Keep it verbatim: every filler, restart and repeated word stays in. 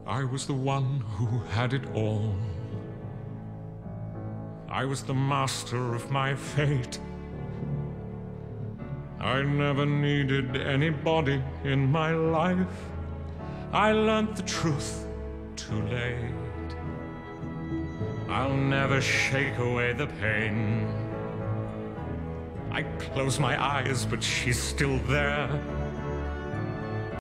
I was the one who had it all. I was the master of my fate. I never needed anybody in my life. I learned the truth too late. I'll never shake away the pain. I close my eyes, but she's still there.